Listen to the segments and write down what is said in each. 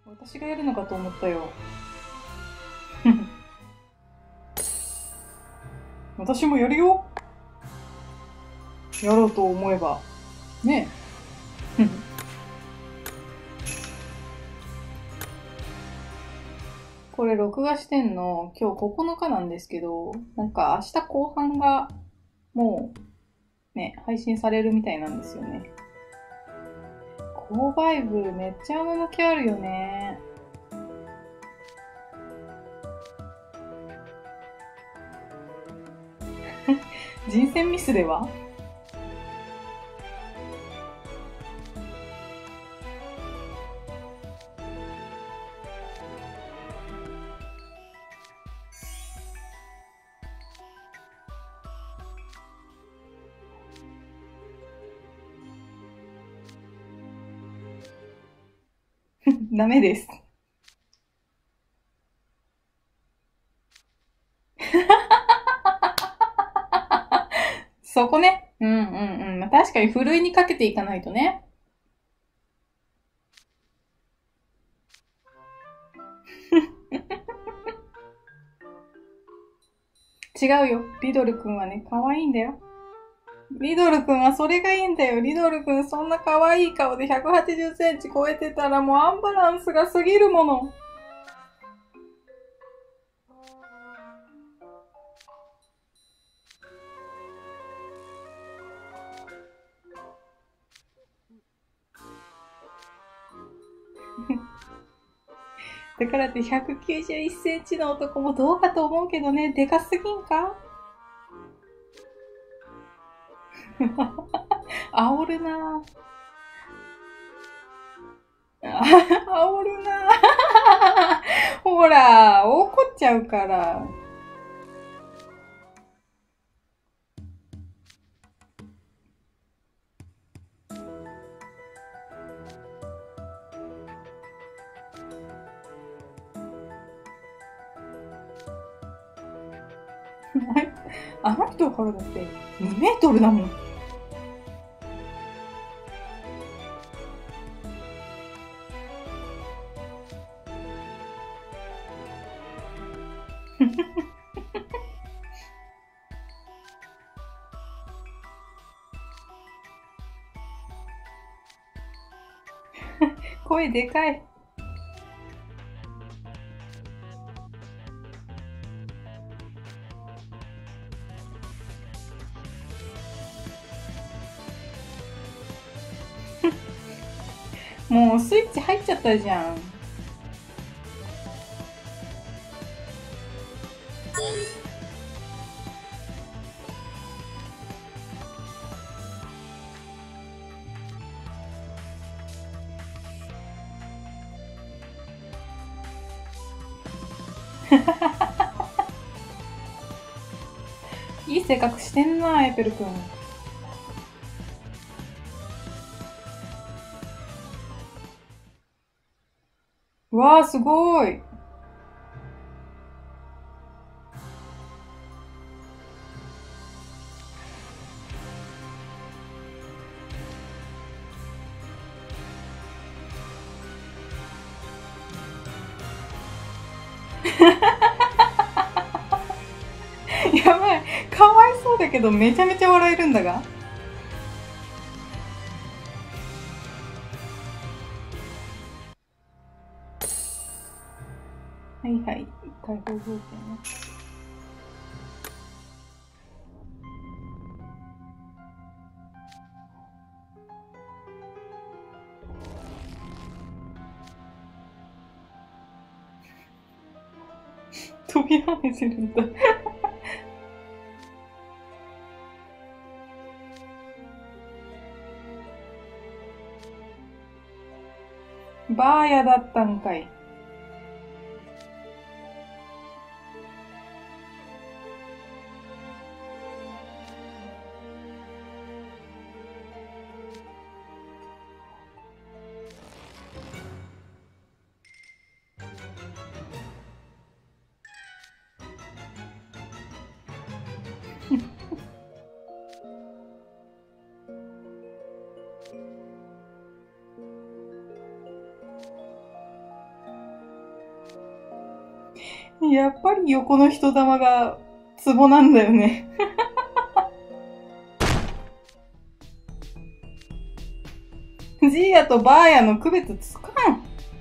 私がやるのかと思ったよ。私もやるよ。やろうと思えば。ねえ。これ録画してんの今日9日なんですけど、なんか明日後半がもうね、配信されるみたいなんですよね。購買部めっちゃ趣あるよね。人選ミスではダメです。そこね。うんうんうん。まあ、確かにふるいにかけていかないとね。違うよ。リドルくんはね、可愛いんだよ。リドルくんはそれがいいんだよ。リドルくんそんな可愛い顔で180センチ超えてたらもうアンバランスが過ぎるもの。だからって191センチの男もどうかと思うけどね、でかすぎんか煽るなぁ。煽るなぁ。ほら、怒っちゃうから。あの人からだって2メートルだもん。声でかい。もうスイッチ入っちゃったじゃん。いい性格してんな、エペル君。わあ、すごい。やばい。かわいそうだけど、めちゃめちゃ笑えるんだが。はいはい。解放条件ね。飛び跳ねてるんだ。バーヤだったんかい。 やっぱり横の人玉がツボなんだよね。ジーヤとバーヤの区別つかん。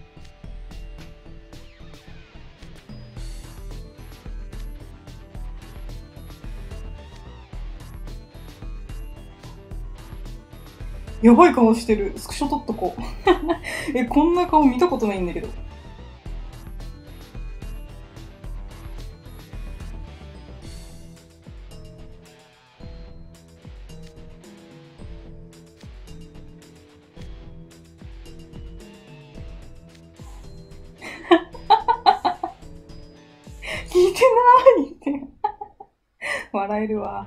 やばい顔してる。スクショ撮っとこう。こんな顔見たことないんだけど。聞いてないって。笑えるわ。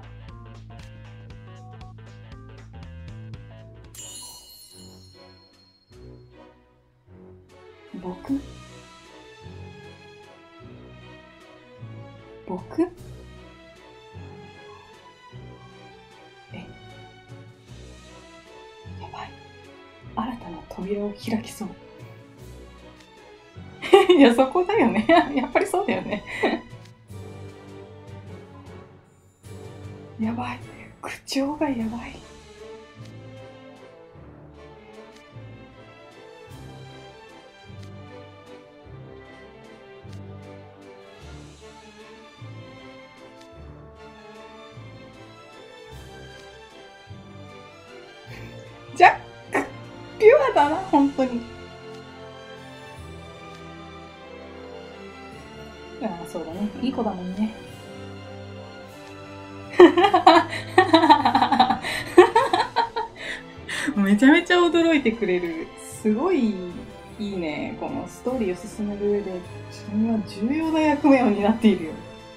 僕やばい。新たな扉を開きそう。いや、そこだよね。やっぱりそうだよね。やばい。口調がやばい。じゃ、ピュアだな、本当に。ああ、そうだね。いい子だもんね。めちゃめちゃ驚いてくれる。すごいいいね。このストーリーを進める上で、君は重要な役目を担っているよ。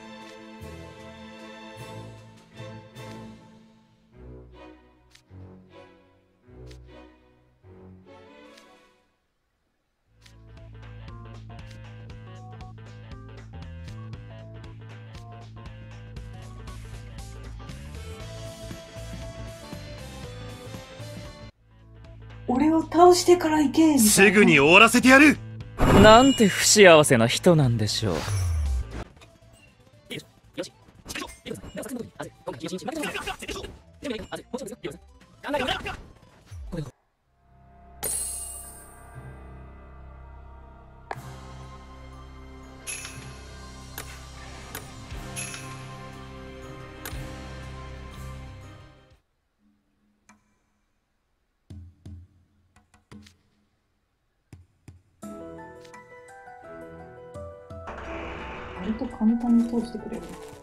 俺を倒してから行け。 すぐに終わらせてやる。 なんて不幸せな人なんでしょう。 割と簡単に通してくれる。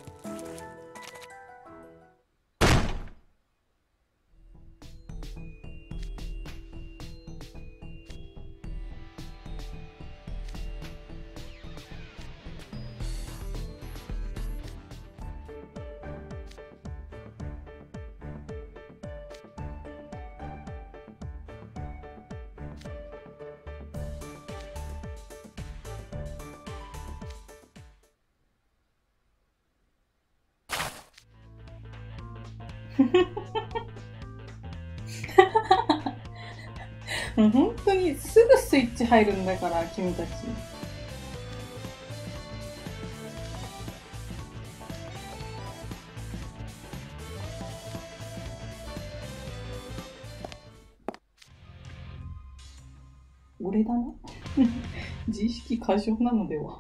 もう本当にすぐスイッチ入るんだから、君たち。俺だな。自意識過剰なのでは。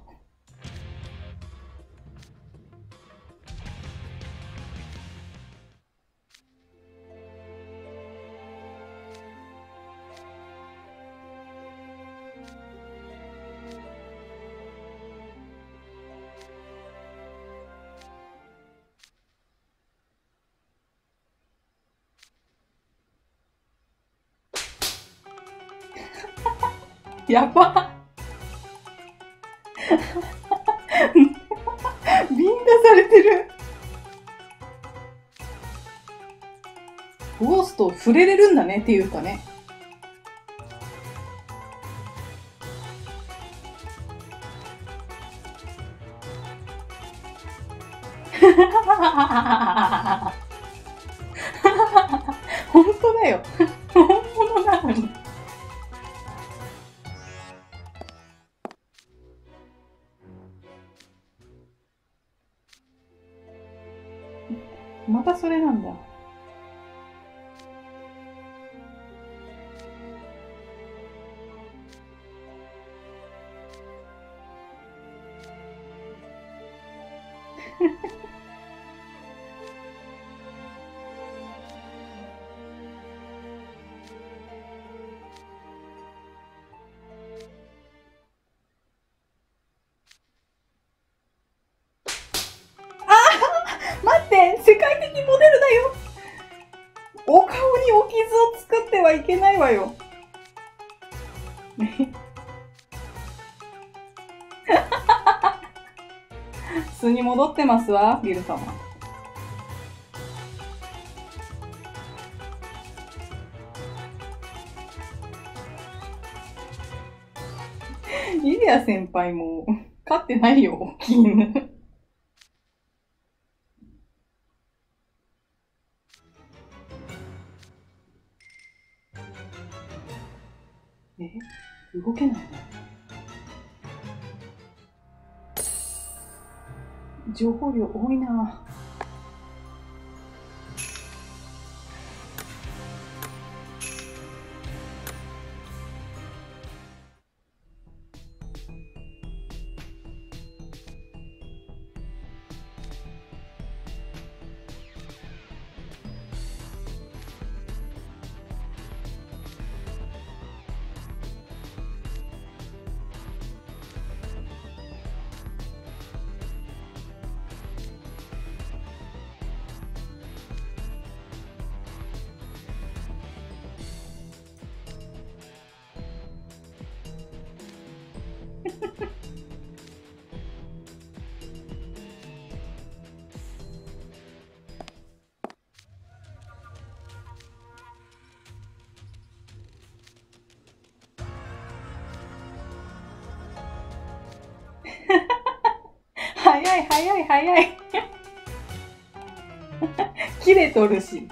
やばビンタされてる。ゴースト触れれるんだねっていうかね。本当だよ。本物なのに。 またそれなんだ。待って、世界的モデルだよ。お顔にお傷を作ってはいけないわよ。素に戻ってますわ、ビル様。イデア先輩も、飼ってないよ、大きい犬。動けないの？情報量多いな。早い早い早い。切れとるし。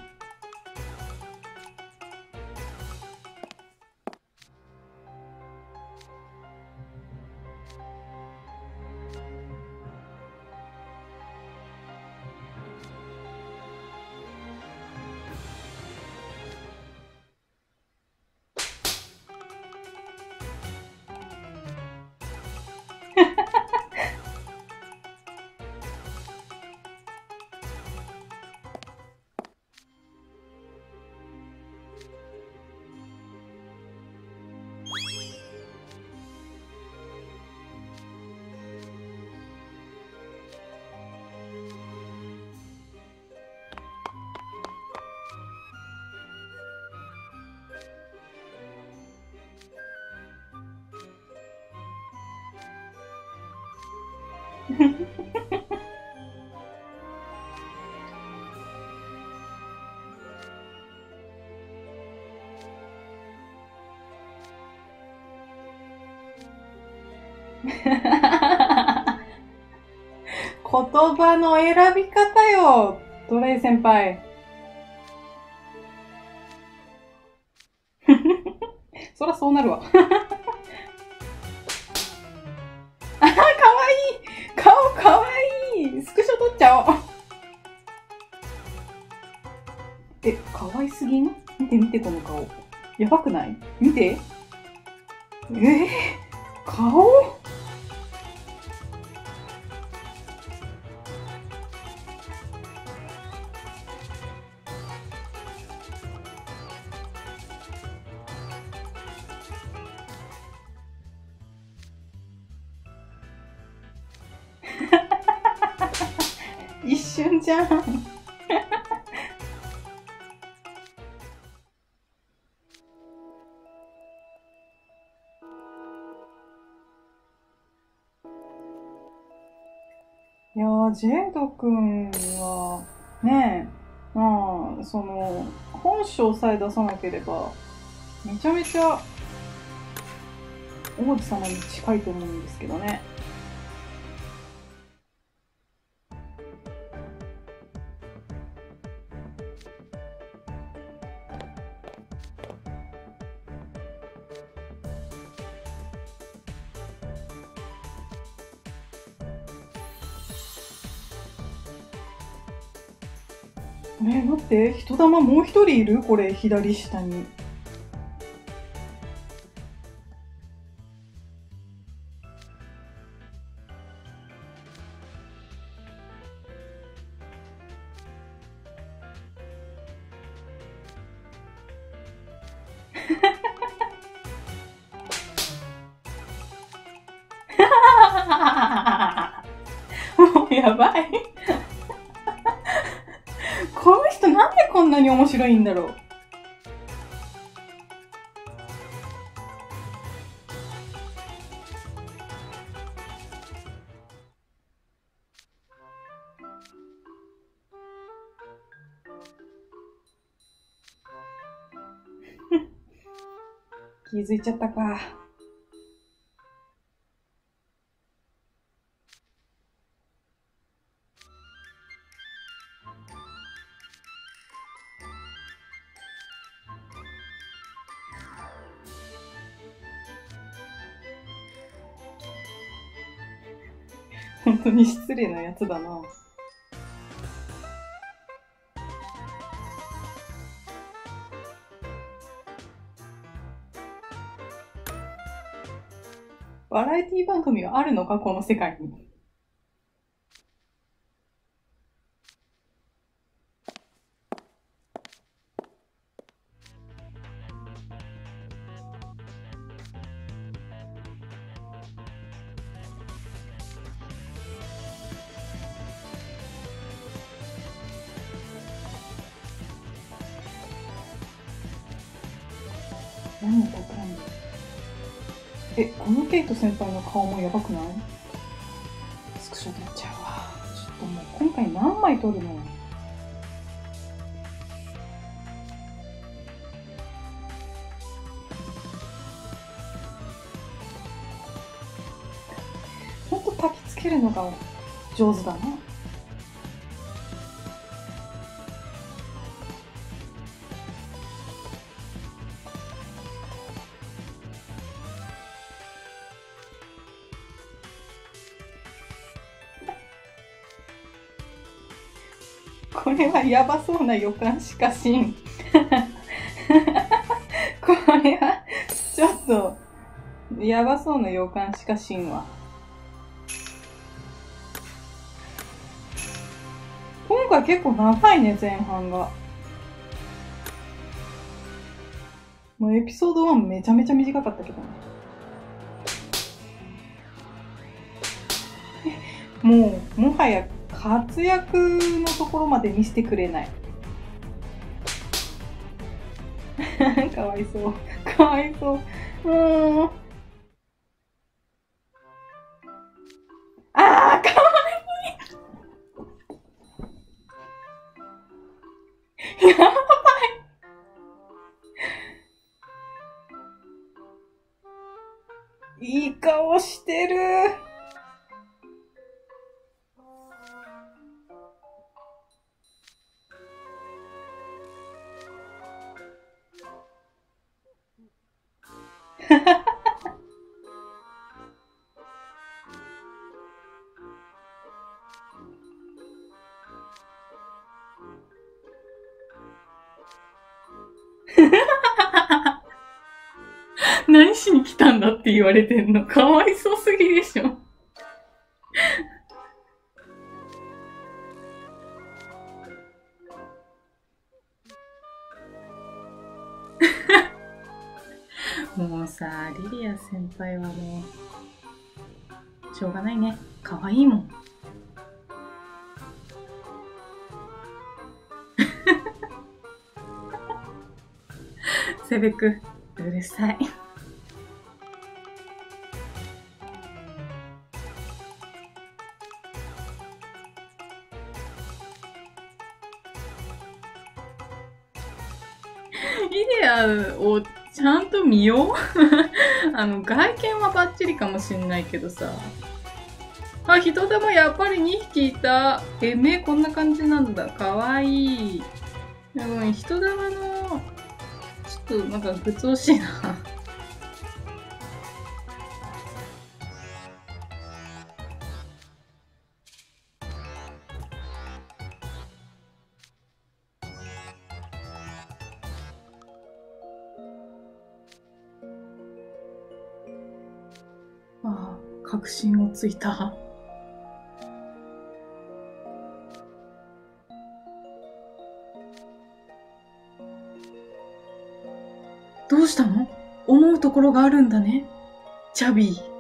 言葉の選び方よ、ドレイ先輩。そらそうなるわ。あ、かわいい。顔かわいい。スクショ撮っちゃおう。かわいすぎん？見て見てこの顔。やばくない？見て。顔？一瞬じゃん。いやー、ジェイド君は、ねえ、まあ、本性さえ出さなければ、めちゃめちゃ、王子様に近いと思うんですけどね。 待って、人玉もう一人いるこれ、左下に。もうやばい。この人なんでこんなに面白いんだろう。気づいちゃったか。本当に失礼なやつだな。バラエティ番組はあるのかこの世界に。何のパターンだ。このケイト先輩の顔もやばくない？スクショ撮っちゃうわ。ちょっともう今回何枚撮るの？ほんと焚きつけるのが上手だな。これはやばそうな予感しかしん。これはちょっとやばそうな予感しかしんわ。今回結構長いね、前半が。もうエピソード1めちゃめちゃ短かったけどね。もはや活躍のところまで見せてくれない。かわいそう。かわいそう。かわいい。やばい。いい顔してる。何しに来たんだって言われてんの。かわいそうすぎでしょ。もうさ、リリア先輩はもう、しょうがないね。かわいいもん。セベク、うるさい。リデアをちゃんと見よう。外見はバッチリかもしんないけどさ。あ、人玉やっぱり2匹いた。目こんな感じなんだ。かわいい。でも人玉の、ちょっとなんかグツ惜しいな。 確信をついた。どうしたの？思うところがあるんだね、チャビー。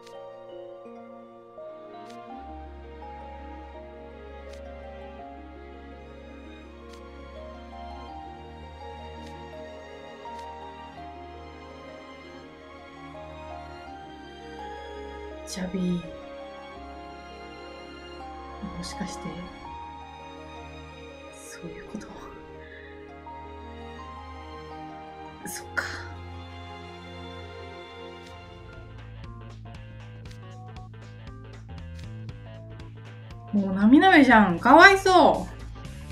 チャビー、もしかしてそういうこと？そっか。もう涙目じゃん、かわいそう。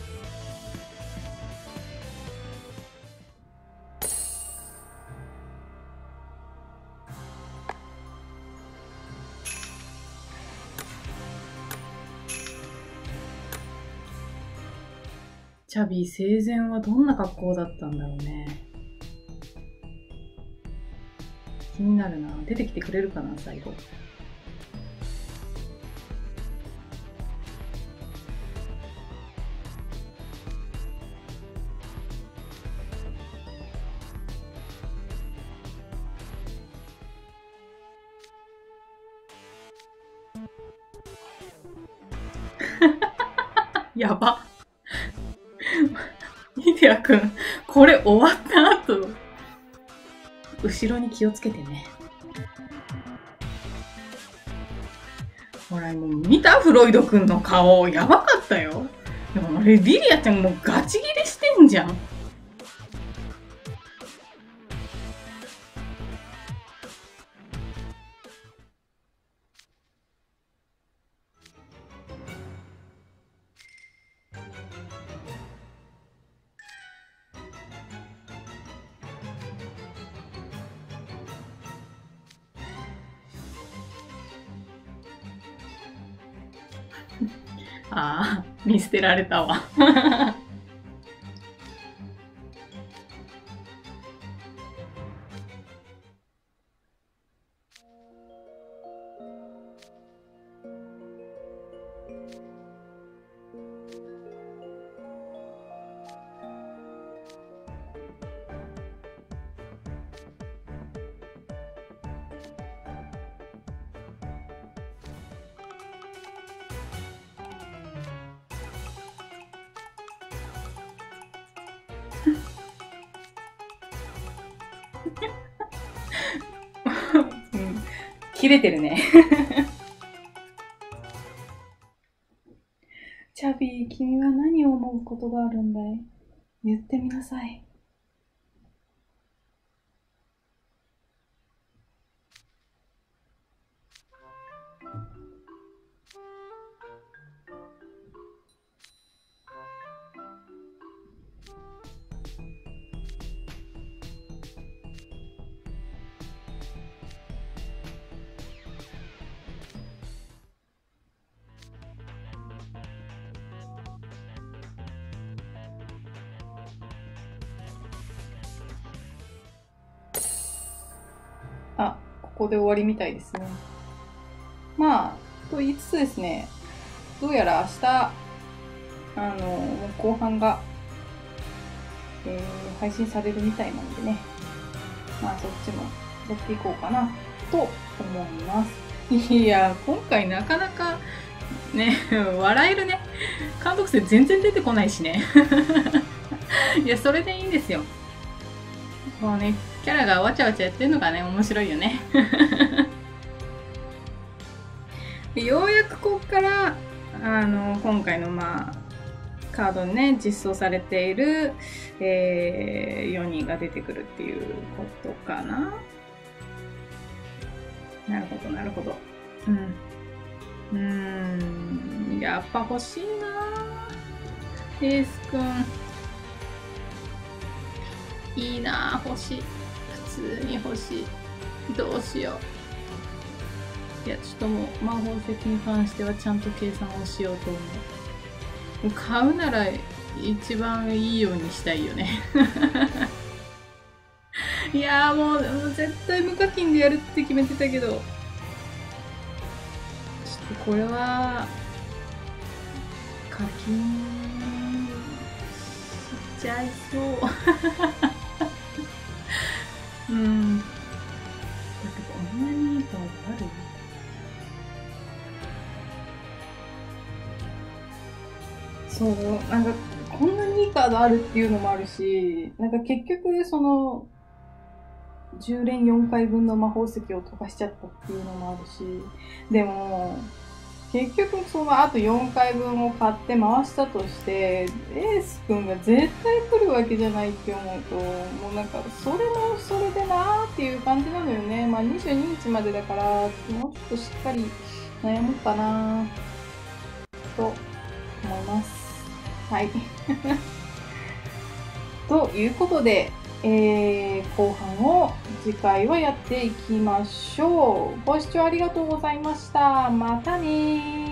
チャビー、生前はどんな格好だったんだろうね。気になるな。出てきてくれるかな、最後。やば。イデアくん、これ終わった後、後ろに気をつけてね。ほら、もう見た？フロイドくんの顔。やばかったよ。でもリリアちゃんもうガチギレしてんじゃん。ああ、見捨てられたわ。うん、切れてるね。チャビー、君は何を思うことがあるんだい？言ってみなさい。あ、ここで終わりみたいですね。まあ、と言いつつですね、どうやら明日、後半が、配信されるみたいなんでね、まあそっちもやっていこうかなと思います。いや、今回なかなかね、笑えるね。監督生全然出てこないしね。いや、それでいいんですよ。もうね、キャラがわちゃわちゃやってるのがね、面白いよね。ようやくここから、今回のまあ、カードにね、実装されている、4人が出てくるっていうことかな。なるほど、なるほど。やっぱ欲しいなエースくん。いいな欲しい。普通に欲しい。どうしよう。いや、ちょっともう魔法石に関してはちゃんと計算をしようと思う。買うなら一番いいようにしたいよね。いやーもう絶対無課金でやるって決めてたけど、 これは課金しちゃいそう。うん。だってこんなにいいカードある？そう、なんかこんなにいいカードあるっていうのもあるし、なんか結局その10連4回分の魔法石を溶かしちゃったっていうのもあるし、でも結局そのあと4回分を買って回したとして、エース君が絶対来るわけじゃないって思うと、もうなんかそれもそれでなーっていう感じなのよね。まあ22日までだから、もうちょっとしっかり悩もうかなと思います。はい。ということで、後半を次回はやっていきましょう。ご視聴ありがとうございました。またねー。